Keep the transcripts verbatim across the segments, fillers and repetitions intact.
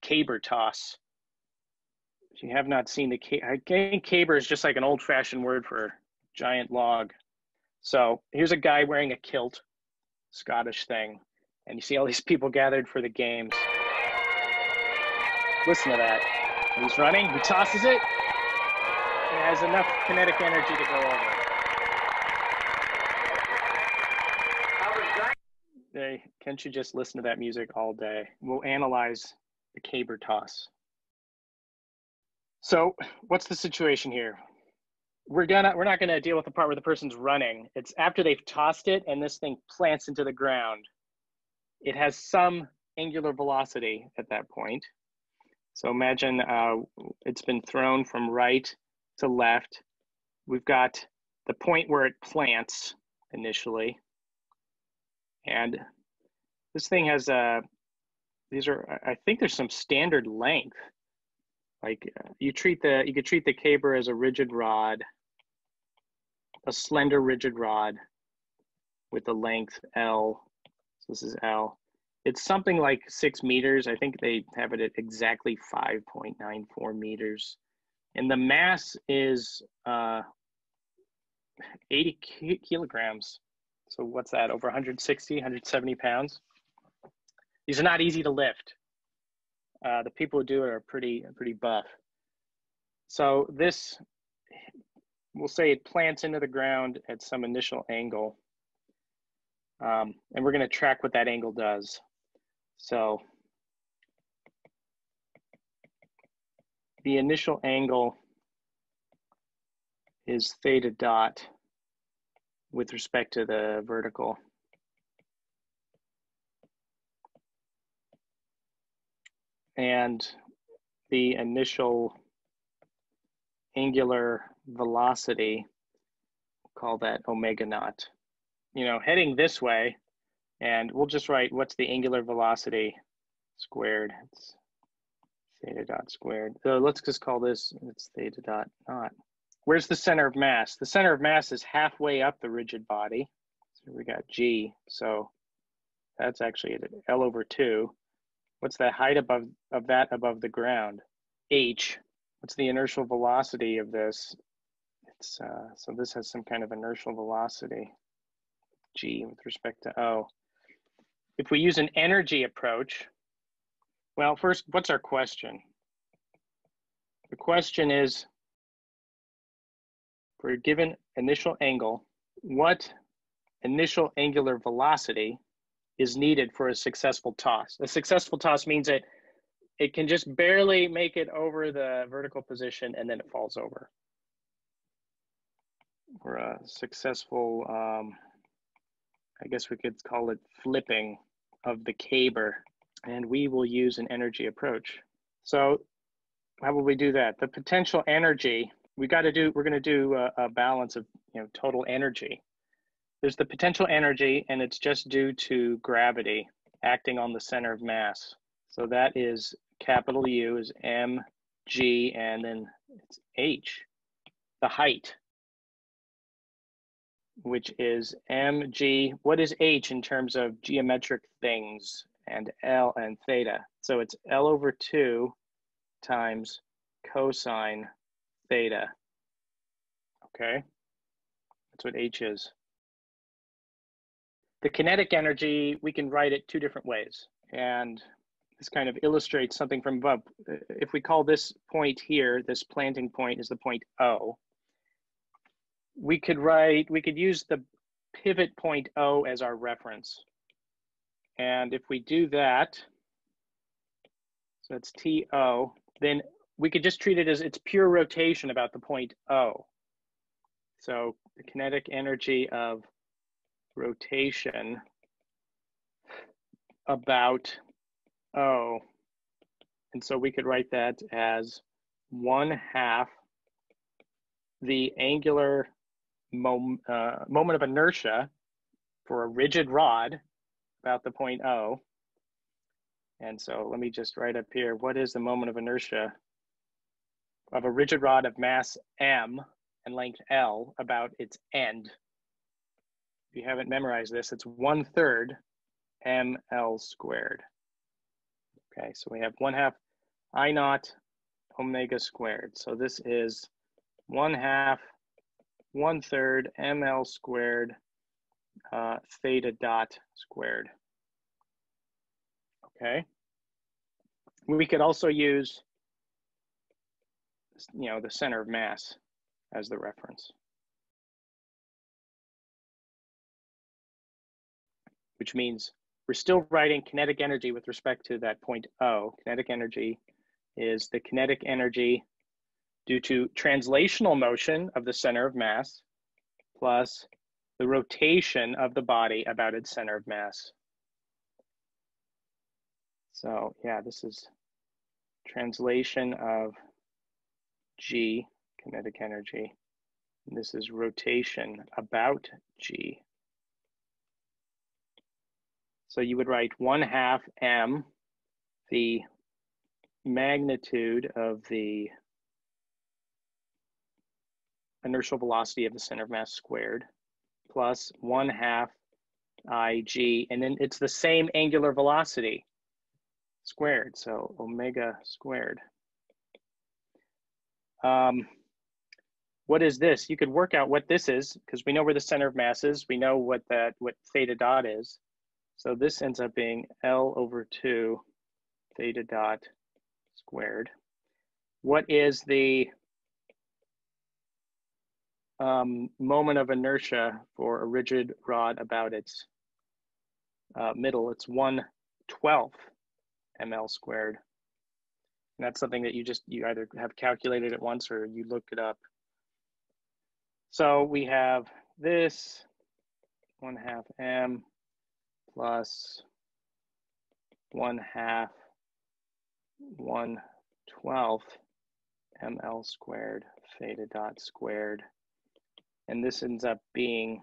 caber toss. If you have not seen the caber, I think caber is just like an old-fashioned word for giant log. So here's a guy wearing a kilt, Scottish thing, and you see all these people gathered for the games. Listen to that. He's running, he tosses it, and has enough kinetic energy to go over. They, can't you just listen to that music all day? We'll analyze the caber toss. So what's the situation here? We're gonna we're not gonna deal with the part where the person's running. It's after they've tossed it and this thing plants into the ground. It has some angular velocity at that point. So imagine uh, it's been thrown from right to left. We've got the point where it plants initially. And this thing has a, these are, I think there's some standard length. Like uh, you treat the, you could treat the caber as a rigid rod, a slender rigid rod with the length L. So this is L. It's something like six meters. I think they have it at exactly five point nine four meters. And the mass is uh, eighty kilograms. So what's that, over one hundred sixty, one hundred seventy pounds? These are not easy to lift. Uh, the people who do it are pretty, pretty buff. So this, we'll say it plants into the ground at some initial angle. Um, and we're gonna track what that angle does. So the initial angle is theta dot with respect to the vertical. And the initial angular velocity, call that omega naught. You know, heading this way, and we'll just write what's the angular velocity squared. It's theta dot squared. So let's just call this, it's theta dot naught. Where's the center of mass? The center of mass is halfway up the rigid body. So we got G, so that's actually at L over two. What's the height above of that above the ground? H. What's the inertial velocity of this? It's uh, so this has some kind of inertial velocity, G with respect to O. If we use an energy approach, well, first, what's our question? The question is, for a given initial angle, what initial angular velocity is needed for a successful toss? A successful toss means that it can just barely make it over the vertical position and then it falls over. For a successful, um, I guess we could call it flipping of the caber, and we will use an energy approach. So how will we do that? The potential energy, we got to do, we're going to do a, a balance of, you know, total energy. There's the potential energy, and it's just due to gravity acting on the center of mass. So that is capital U is M, G, and then it's H, the height, which is M G. What is H in terms of geometric things, and L and theta? So it's L over two times cosine theta. Okay, that's what H is. The kinetic energy, we can write it two different ways. And this kind of illustrates something from above. If we call this point here, this planting point is the point O, we could write, we could use the pivot point O as our reference. And if we do that, so that's T O, then we could just treat it as it's pure rotation about the point O. So the kinetic energy of rotation about O. And so we could write that as one half the angular mom, uh, moment of inertia for a rigid rod about the point O. And so let me just write up here, what is the moment of inertia of a rigid rod of mass M and length L about its end? If you haven't memorized this, it's one third M L squared. Okay, so we have one half I naught omega squared. So this is one half, one third ml squared uh, theta dot squared. Okay. We could also use, you know, the center of mass as the reference, which means we're still writing kinetic energy with respect to that point O. Kinetic energy is the kinetic energy due to translational motion of the center of mass plus the rotation of the body about its center of mass. So yeah, this is translation of G, kinetic energy. And this is rotation about G. So you would write one half m, the magnitude of the inertial velocity of the center of mass squared, plus one half ig, and then it's the same angular velocity squared, so omega squared. Um, what is this? You could work out what this is, because we know where the center of mass is. We know what that what theta dot is. So this ends up being L over two theta dot squared. What is the um, moment of inertia for a rigid rod about its uh, middle? It's one twelfth ml squared. And that's something that you just, you either have calculated it once or you look it up. So we have this one half m plus one half one twelfth ml squared theta dot squared. And this ends up being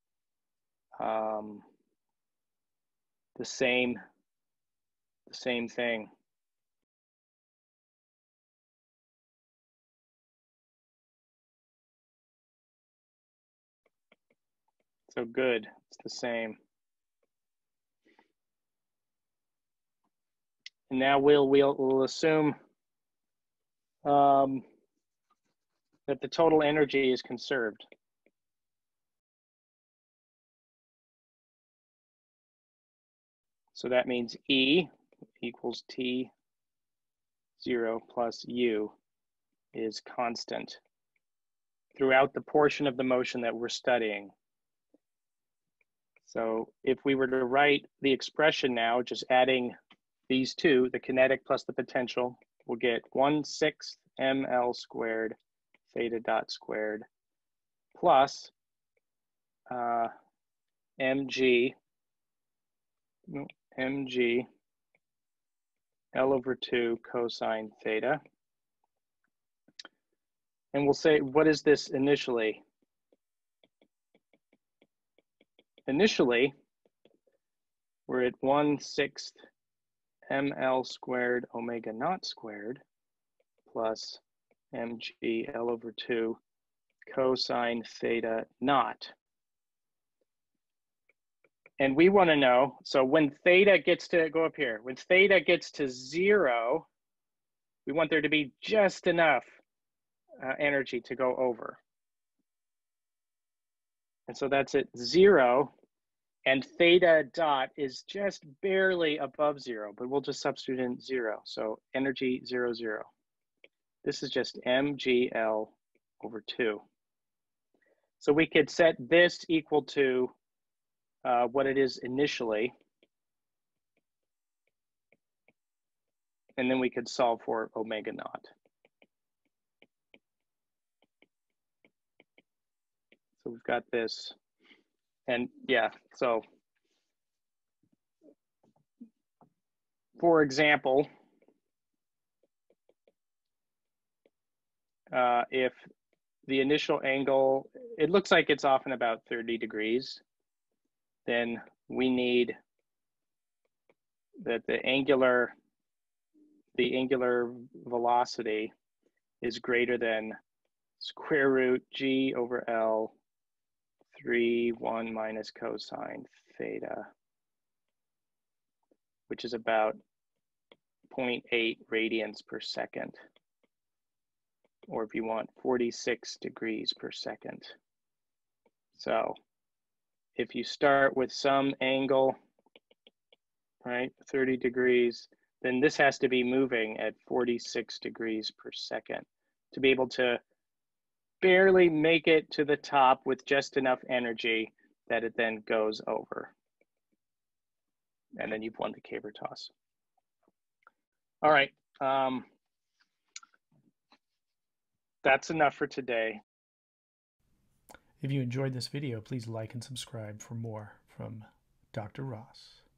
um, the same, the same thing. So good, it's the same. And now we'll, we'll, we'll assume um, that the total energy is conserved. So that means E equals T zero plus U is constant throughout the portion of the motion that we're studying. So if we were to write the expression now, just adding these two, the kinetic plus the potential, we'll get one sixth ml squared theta dot squared plus uh, mg, mg L over two cosine theta. And we'll say, what is this initially? Initially, we're at one sixth ml squared omega naught squared plus mg L over two cosine theta naught. And we want to know, so when theta gets to, go up here, when theta gets to zero, we want there to be just enough uh, energy to go over. And so that's at zero, and theta dot is just barely above zero, but we'll just substitute in zero. So energy zero, zero. This is just mgl over two. So we could set this equal to uh, what it is initially. And then we could solve for omega naught. So we've got this. And yeah, so for example, uh, if the initial angle, it looks like it's often about thirty degrees, then we need that the angular, the angular velocity is greater than square root G over L three, one minus cosine theta, which is about point eight radians per second. Or if you want, forty-six degrees per second. So if you start with some angle, right, thirty degrees, then this has to be moving at forty-six degrees per second to be able to barely make it to the top with just enough energy that it then goes over. And then you've won the caber toss. All right, um, that's enough for today. If you enjoyed this video, please like and subscribe for more from Doctor Ross.